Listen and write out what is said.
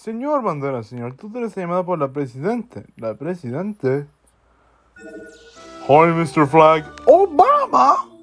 Señor Bandera, señor, tú eres llamado por la presidente. La presidente. Hi, Mr. Flag. Obama.